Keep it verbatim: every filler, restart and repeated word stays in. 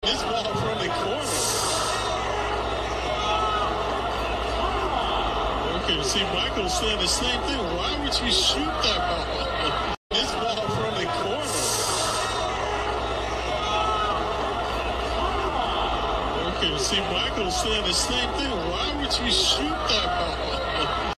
This ball from the corner. Okay, see, Michael's saying the same thing. Why would you shoot that ball? This ball from the corner. Okay, see, Michael's saying the same thing. Why would you shoot that ball?